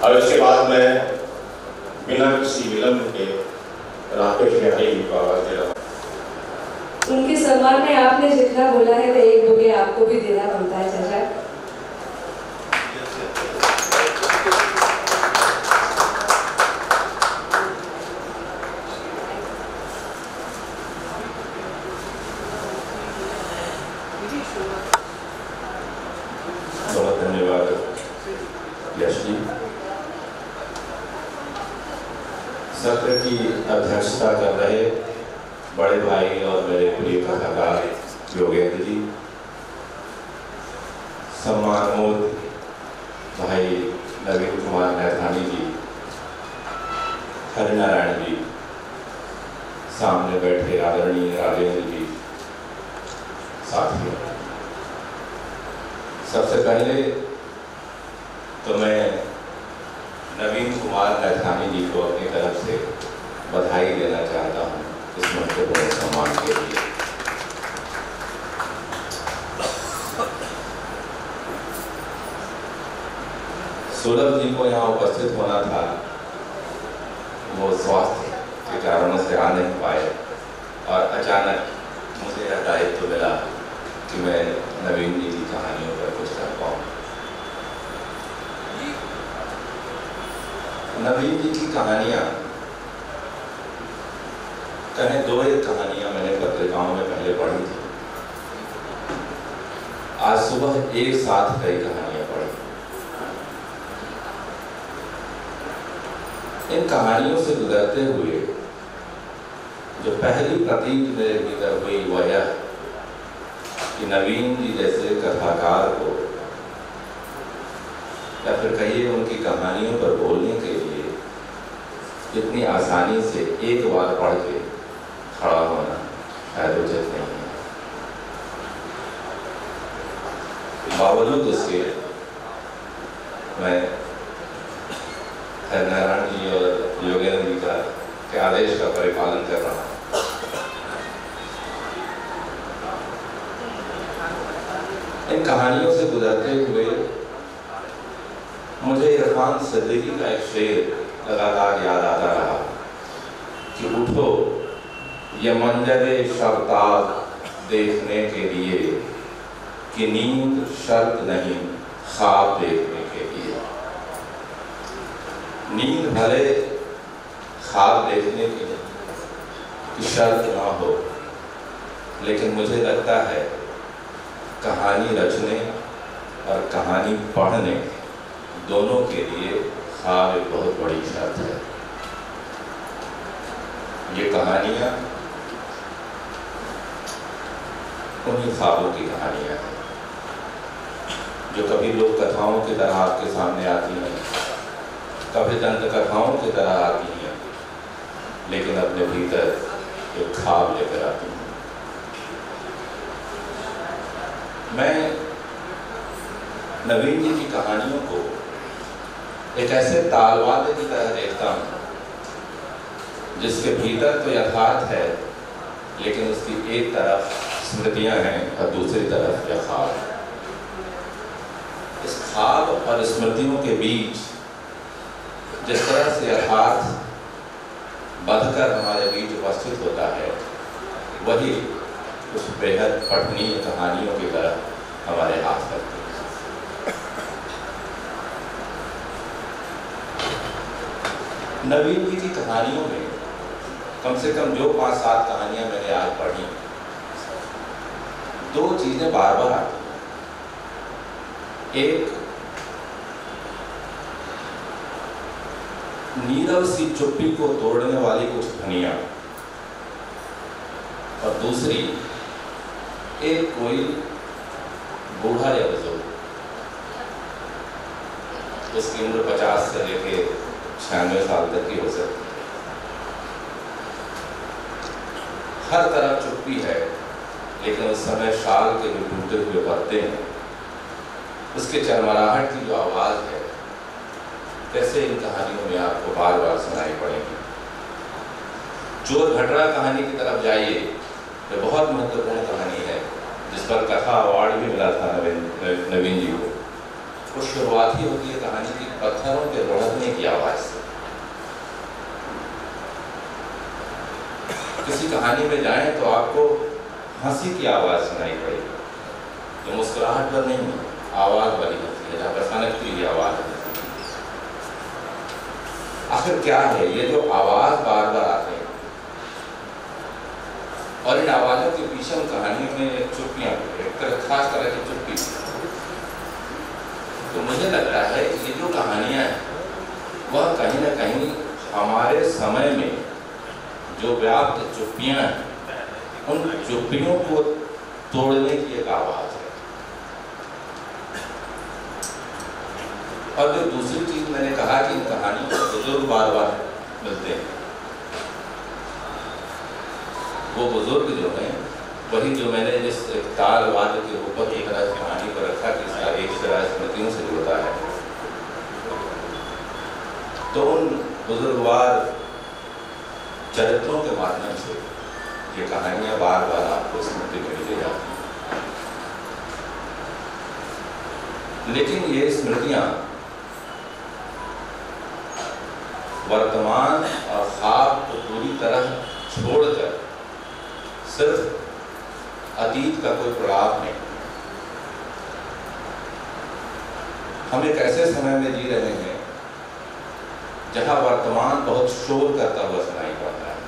और इसके बाद मैं बिना किसी विलंब के राकेश बिहारी जी को आवाज दे रहा हूँ। उनके सम्मान में आपने जितना बोला है तो एक बुके आपको भी देना बनता है चाचा। बहुत धन्यवाद यश जी। सत्र की अध्यक्षता कर रहे बड़े भाई और मेरे प्रिय कथाकार योगेंद्र जी, सम्मानोद भाई नवीन कुमार नैथानी जी, हरिनारायण जी, सामने बैठे आदरणीय राजेंद्र जी, साथियों, सबसे पहले तो मैं नवीन कुमार नैथानी जी को अपनी तरफ से बधाई देना चाहता हूँ इस महत्वपूर्ण सम्मान के लिए। सौरभ जी को यहाँ उपस्थित होना था, वो स्वास्थ्य के कारणों से आ नहीं पाए और अचानक मुझे यह दायित्व मिला कि मैं नवीन जी की कहानियों पर कुछ कर पाऊँ। नवीन जी की कहानियाँ कहें, दो एक कहानियाँ मैंने पत्रिकाओं में पहले पढ़ी थी, आज सुबह एक साथ कई कहानियाँ पढ़ी। इन कहानियों से गुजरते हुए जो पहली प्रतीक मेरे भीतर हुई वह यह कि नवीन जी जैसे कथाकार को या फिर कहिए उनकी कहानियों पर बोलने के लिए इतनी आसानी से एक बार पढ़ के खड़ा होना शायद उचित नहीं है। बावजूद उसके मैं हरिनारायण जी और योगेंद्र जी के आदेश का परिपालन कर रहा हूँ। इन कहानियों से गुजरते हुए मुझे इरफान सिद्दीकी का एक शेर लगातार याद आता रहा कि उठो ये मंजरे शर्ताब देखने के लिए कि नींद शर्त नहीं ख्वाब देखने के लिए। नींद भले ख्वाब देखने की शर्त ना हो, लेकिन मुझे लगता है कहानी रचने और कहानी पढ़ने दोनों के लिए ख्वाब एक बहुत बड़ी शर्त है। ये कहानियाँ उन्हीं ख्वाबों की कहानियाँ हैं जो कभी लोक कथाओं की तरह आपके सामने आती हैं, कभी दंत कथाओं की तरह आती हैं, लेकिन अपने भीतर एक ख्वाब लेकर आती हैं। मैं नवीन जी की कहानियों को एक ऐसे तालवादे की तरह देखता हूँ जिसके भीतर तो यथार्थ है, लेकिन उसकी एक तरफ स्मृतियाँ हैं और दूसरी तरफ यह ख्वाब है। इस ख्वाब और स्मृतियों के बीच जिस तरह से यथार्थ बंधकर हमारे बीच उपस्थित होता है, वही उस बेहद पठनीय कहानियों की तरह हमारे हाथ करती है। नवीन जी की कहानियों में कम से कम जो 5-7 कहानियां मैंने आज पढ़ी, दो चीजें बार बार आती हैं। एक, नीरव सी चुप्पी को तोड़ने वाली कुछ ध्वनियां, और दूसरी एक कोई बूढ़ा या बुजुर्ग, उसकी उम्र 50 से लेके 96 साल तक की हो सकती है। हर तरफ चुप्पी है, लेकिन उस समय शाल के जो टूटे हुए पत्ते हैं, उसके चरमराहट की जो आवाज़ है, कैसे इन कहानियों में आपको बार बार सुनाई पड़ेगी। चोर भटरा कहानी की तरफ जाइए, तो बहुत महत्वपूर्ण कहानी है जिस पर कथा अवार्ड भी मिला था नवीन जी को। वो शुरुआत ही होती है कहानी की पत्थरों के लुढ़कने की आवाज से। किसी कहानी में जाएं तो आपको हंसी की आवाज सुनाई पड़ेगी, जो मुस्कुराहट पर नहीं आवाज वाली होती है, जहाँ पर सनकती हुई आवाज है। आखिर क्या है ये जो आवाज बार बार आते हैं, और इन आवाजों के पीछे उन कहानियों में चुप्पियां, एक खास तरह की चुप्पी। तो मुझे लगता है कि ये जो कहानियां हैं वह कहीं ना कहीं हमारे समय में जो व्याप्त चुप्पियां हैं, उन चुप्पियों को तोड़ने की एक आवाज है। और जो दूसरी चीज मैंने कहा कि इन कहानियों में बुजुर्ग बार बार मिलते हैं, वो बुजुर्ग जो हैं वही जो मैंने जिस ताल वाद्य के ऊपर एक तरह कहानी को रखा कि इसका एक तरह स्मृतियों से जुड़ता है, तो उन बुजुर्गवार चरित्रों के माध्यम से ये कहानियां बार बार आपको स्मृति में ले जाती हैं। लेकिन ये स्मृतियां वर्तमान और ख्वाब को पूरी तरह छोड़कर सिर्फ अतीत का कोई प्रभाव नहीं। हम एक ऐसे समय में जी रहे हैं जहां वर्तमान बहुत शोर करता हुआ सुनाई पड़ता है।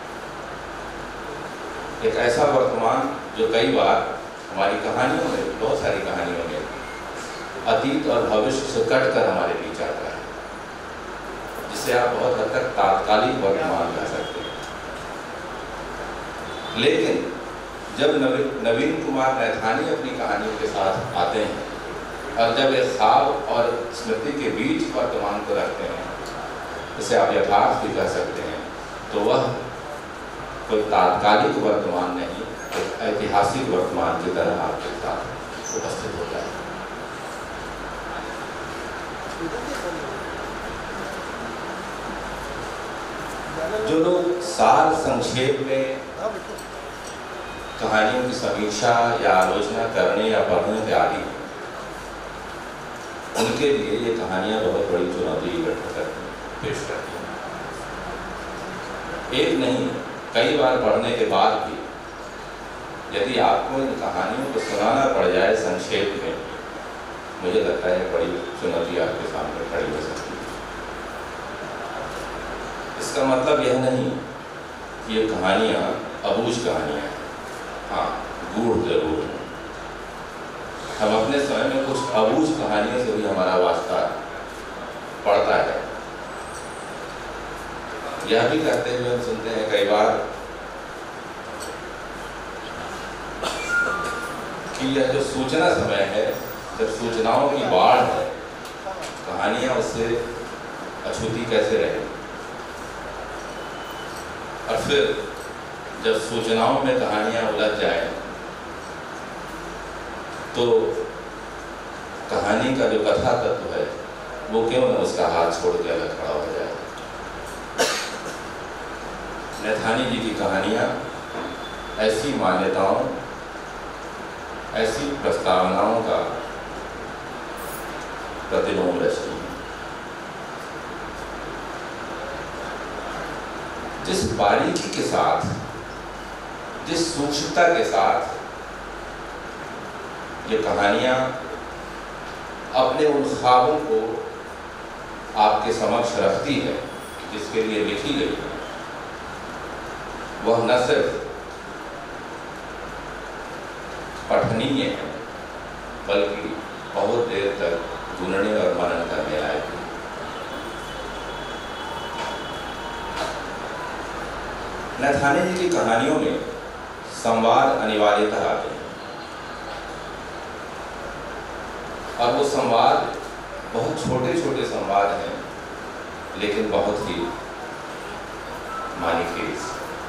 एक ऐसा वर्तमान जो कई बार हमारी कहानियों में, बहुत सारी कहानियों में अतीत और भविष्य से कटकर हमारे बीच आता है, जिसे आप बहुत हद तक तात्कालिक वर्तमान कह सकते हैं। लेकिन जब नवीन कुमार नैथानी अपनी कहानियों के साथ आते हैं और जब एक ख्वाब और स्मृति के बीच वर्तमान को रखते हैं, जिसे आप यथार्थ भी कह सकते हैं, तो वह कोई तात्कालिक वर्तमान नहीं, एक ऐतिहासिक वर्तमान की तरह आपके साथ उपस्थित होता है। जो लोग सार संक्षेप में कहानियों की समीक्षा या आलोचना करने या पढ़ने के आदि हैं, उनके लिए ये कहानियां बहुत बड़ी चुनौती पेश करती हैं। एक नहीं, कई बार पढ़ने के बाद भी यदि आपको इन कहानियों को सुनाना पड़ जाए संक्षेप में, मुझे लगता है बड़ी चुनौती आपके सामने खड़ी हो सकती है। इसका मतलब यह नहीं कि ये कहानियाँ अबूझ कहानियाँ हैं। हाँ, गूढ़ जरूर है। हम अपने समय में कुछ अबूझ कहानियों से भी हमारा वास्ता पड़ता है। यह भी कहते हुए हम सुनते हैं कई बार कि यह जो सूचना समय है, जब सूचनाओं की बाढ़ है, कहानियां उससे अछूती कैसे रहे, और फिर जब सूचनाओं में कहानियां उलझ जाए तो कहानी का जो कथा तत्व है वो क्यों न उसका हाथ छोड़ के अलग खड़ा हो जाए। नैथानी जी की कहानियां ऐसी मान्यताओं, ऐसी प्रस्तावनाओं का प्रतिलोम रचती है। जिस बारीकी के साथ, जिस सूक्ष्मता के साथ ये कहानियां अपने उन ख्वाबों को आपके समक्ष रखती है जिसके लिए लिखी गई है, वह न सिर्फ पठनीय है बल्कि बहुत देर तक गुनने और मनन करने लायक है। नैथानी जी की कहानियों में संवाद अनिवार्यतः आते हैं, और वो संवाद बहुत छोटे छोटे संवाद हैं, लेकिन बहुत ही मानीखेज।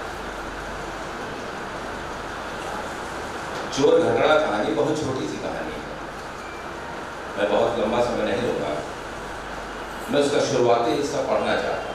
चोर घटना कहानी बहुत छोटी सी कहानी है, मैं बहुत लंबा समय नहीं लूंगा, मैं उसका शुरुआती हिस्सा पढ़ना चाहता हूँ।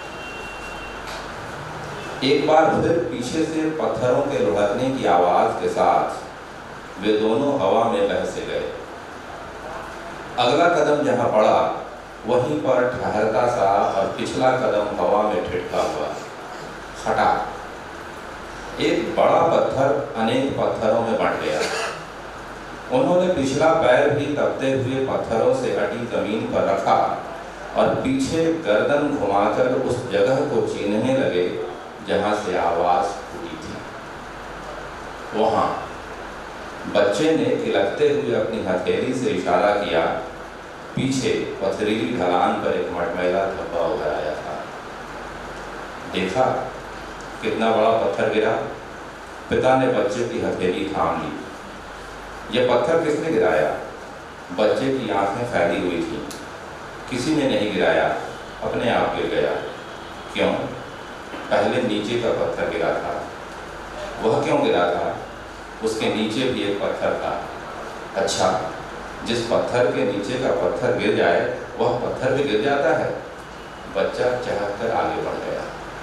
एक बार फिर पीछे से पत्थरों के लुढ़कने की आवाज के साथ वे दोनों हवा में बह से गए। अगला कदम जहाँ पड़ा वहीं पर ठहरता सा और पिछला कदम हवा में ठिठका हुआ फटा। एक बड़ा पत्थर अनेक पत्थरों में बंट गया। उन्होंने पिछला पैर भी दबते हुए पत्थरों से अटी जमीन पर रखा और पीछे गर्दन घुमाकर उस जगह को चीन्हने लगे जहां से आवाज फूटी थी। वहां बच्चे ने तिलकते हुए अपनी हथेली से इशारा किया। पीछे पथरीली ढलान पर एक मटमैला धब्बा उभर आया था। देखा कितना बड़ा पत्थर गिरा। पिता ने बच्चे की हथेली थाम ली। यह पत्थर किसने गिराया? बच्चे की आंखें फैली हुई थीं। किसी ने नहीं गिराया, अपने आप गिर गया। क्यों? पहले नीचे का पत्थर गिरा था। वह क्यों गिरा था? उसके नीचे भी एक पत्थर था। अच्छा, जिस पत्थर के नीचे का पत्थर गिर जाए वह पत्थर भी गिर जाता है। बच्चा चहक कर आगे बढ़ गया।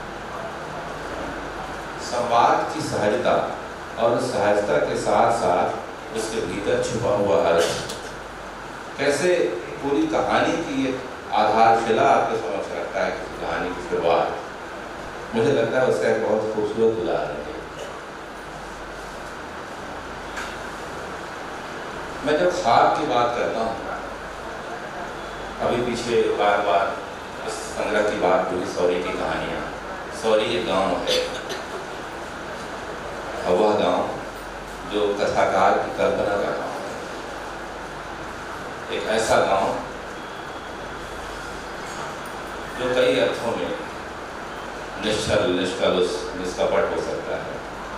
संवाद की सहजता और सहजता के साथ साथ उसके भीतर छुपा हुआ अर्थ, कैसे पूरी कहानी की एक आधारशिला आपके समक्ष रखता है किसी कहानी की शुरुआत। मुझे लगता है उसका एक बहुत खूबसूरत उदाहरण है। मैं जब ख्वाब की बात करता हूँ, अभी पीछे बार बार इस संग्रह की बात हुई सौरी की कहानियाँ। सौरी एक गांव है, वह गांव जो कथाकार की कल्पना का गांव है। एक ऐसा गांव जो कई अर्थों में निश्चल, निष्कलुष, निष्कपट हो सकता है।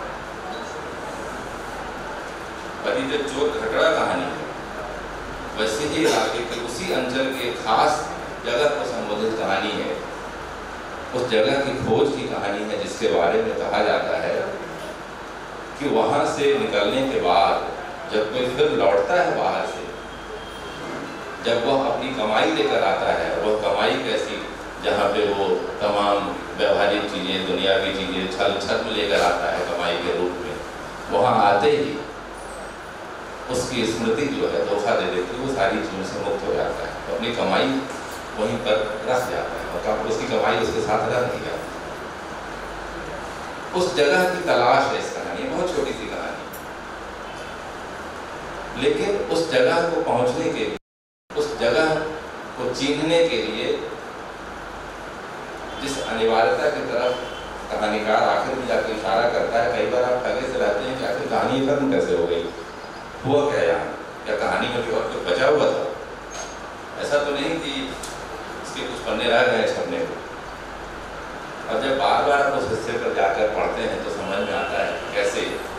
बड़ी जो चोर घटड़ा कहानी है, वैसे ही इलाके के उसी अंचल के खास जगह को संबोधित कहानी है। उस जगह की खोज की कहानी है जिसके बारे में कहा जाता है कि वहाँ से निकलने के बाद जब कोई फिर लौटता है बाहर से, जब वह अपनी कमाई लेकर आता है, वह कमाई कैसी, जहाँ पे वो तमाम व्यवहारिक चीज़ें, दुनियावी चीज़ें, छल छद्म लेकर आता है कमाई के रूप में, वहाँ आते ही उसकी स्मृति जो है धोखा दे देती है, वो सारी चीज़ों से मुक्त हो जाता है, तो अपनी कमाई वहीं पर रख जाता है और उसकी कमाई उसके साथ रह नहीं जाती। उस जगह की तलाश है इस कहानी, बहुत छोटी सी कहानी, लेकिन उस जगह को पहुंचने के लिए, उस जगह को चीन्हने के लिए जिस अनिवार्यता की तरफ कहानीकार आखिर में जाकर इशारा करता है, कई बार आप ठगे से रहते हैं कि आखिर कहानी खत्म कैसे हो गई, हुआ क्या यहाँ, क्या कहानी में भी और कुछ बचा हुआ था? ऐसा तो नहीं कि इसके कुछ पन्ने रह गए छपने को। और जब बार बार आप उस हिस्से पर जाकर पढ़ते हैं तो समझ में आता है कैसे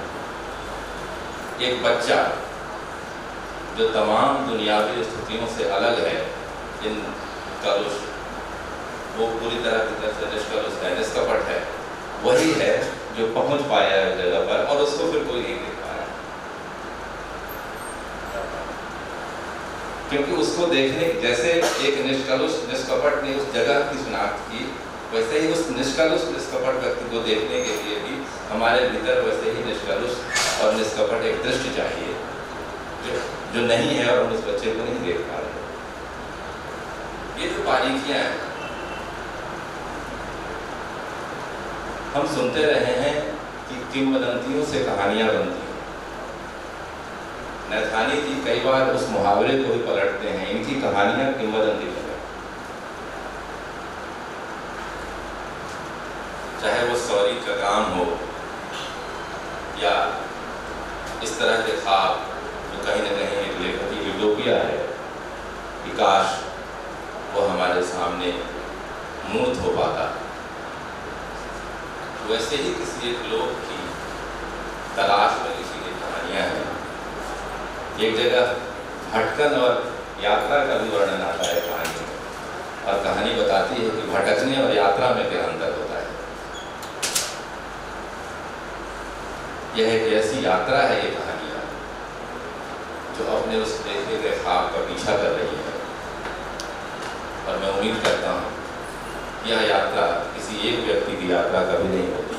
एक बच्चा जो तमाम दुनियावी स्थितियों से अलग है, इन कलुष, वो पूरी तरह से निष्कलुष है, निष्कपट है, वही है जो पहुंच पाया है जगह पर और उसको फिर कोई नहीं देख पाया, क्योंकि उसको देखने, जैसे एक निष्कलुष निष्कपट ने उस जगह की शिनाख्त की, वैसे ही उस निष्कलुष निष्कपट व्यक्ति को देखने के लिए भी हमारे भीतर वैसे ही निष्कलुष और निष्कपट एक दृष्टि चाहिए जो नहीं है और हम उस बच्चे को नहीं देख पा रहे। ये जो बारीकियां हैं, हम सुनते रहे हैं कि किंवदंतियों से कहानियां बनती हैं। नैथानी जी कई बार उस मुहावरे को भी पलटते हैं, इनकी कहानियां किंवदंती बन गई। चाहे वो सौरी का काम हो या इस तरह के ख्वाब जो कहीं न कहीं एक लेखक की यूटोपिया है कि काश वो हमारे सामने मूर्त हो पाता, वैसे ही किसी एक लोक की तलाश में किसी की कहानियाँ हैं। एक जगह भटकन और यात्रा का भी वर्णन आता है कहानी में, और कहानी बताती है कि भटकने और यात्रा में क्या अंतर होता है। यह एक ऐसी यात्रा है ये कहानियाँ जो अपने उस देखने के ख्वाब का पीछा कर रही है, और मैं उम्मीद करता हूँ यह यात्रा किसी एक व्यक्ति की यात्रा कभी नहीं होती।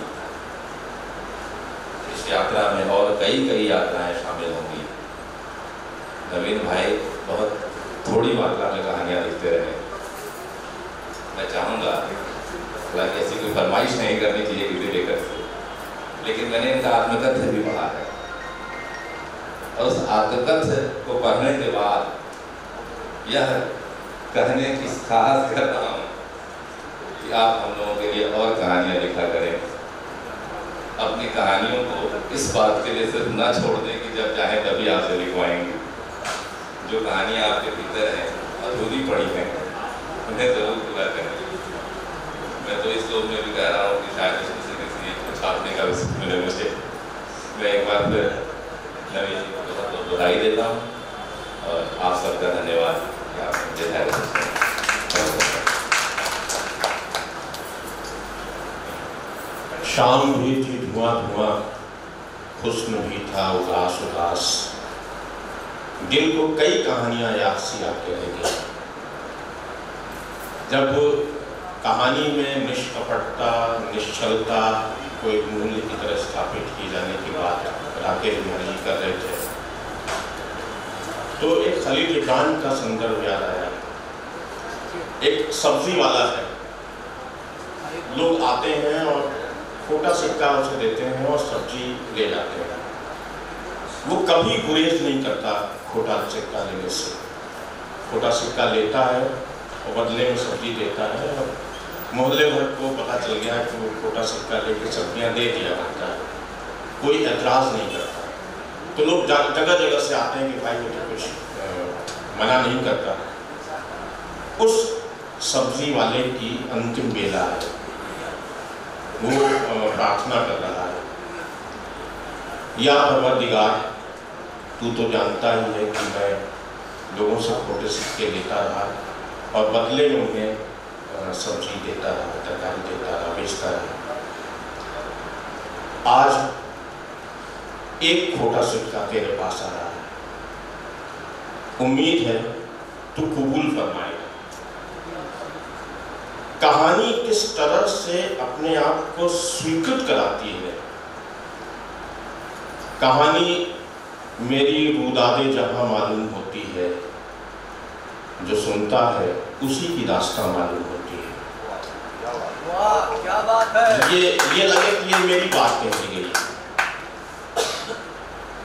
इस यात्रा में और कई यात्राएं शामिल होंगी। नवीन भाई बहुत थोड़ी मात्रा में कहानियाँ लिखते रहे। मैं चाहूँगा, हालांकि ऐसी कोई फरमाइश नहीं करनी चाहिए किसी लेखक से, लेकिन मैंने इनका आत्मकथ्य भी पढ़ा है और उस आत्मकथ्य को पढ़ने के बाद यह कहने की साहस कर रहा हूँ कि आप हम लोगों के लिए और कहानियाँ लिखा करें। अपनी कहानियों को इस बात के लिए सिर्फ ना छोड़ दें कि जब चाहे तभी आपसे लिखवाएंगे। जो कहानियाँ आपके भीतर हैं, अधूरी पड़ी हैं, उन्हें ज़रूर पूरा करें। मैं तो इस लोग में भी कह रहा हूँ कि शायद इसमें से किसी एक को छापने का भी मिले मुझे। मैं एक बार फिर नवीन जी को बहुत बहुत बधाई देता हूँ और आप सबका धन्यवाद कि आप मुझे धैर्य। शाम भी थी धुआं धुआं, हुस्न भी था उदास उदास, दिल को कई कहानियां याद सी आके रह गई। जब कहानी में निष्कपटता, निश्चलता को एक मूल्य की तरह स्थापित की जाने की बात राकेश बिहारी जी कर रहे थे, तो एक खलील जिब्रान का संदर्भ याद आया। एक सब्जी वाला है, लोग आते हैं और छोटा सिक्का उसे देते हैं और सब्जी ले जाते हैं। वो कभी गुरेज नहीं करता छोटा सिक्का लेने से, छोटा सिक्का लेता है और बदले में सब्जी देता है। और मोहल्ले भर को पता चल गया कि वो छोटा सिक्का लेके सब्जियां दे दिया करता है, कोई एतराज़ नहीं करता। तो लोग जगह जगह से आते हैं कि भाई वो तो कुछ मना नहीं करता। उस सब्जी वाले की अंतिम बेला है, वो प्रार्थना कर रहा है, या परवरदिगार तू तो जानता ही है कि मैं लोगों से छोटे सिक्के लेता रहा और बदले में उन्हें सब्जी देता रहा, तरकारी देता रहा, बेचता रहा। आज एक छोटा सिक्का तेरे पास आ रहा है, उम्मीद है तू कबूल फरमाएगा। कहानी किस तरह से अपने आप को स्वीकृत कराती है। कहानी मेरी रूदादे जहां मालूम होती है, जो सुनता है उसी की दास्तां मालूम होती है। वाह क्या बात है। ये लगे कि ये मेरी बात कही गई।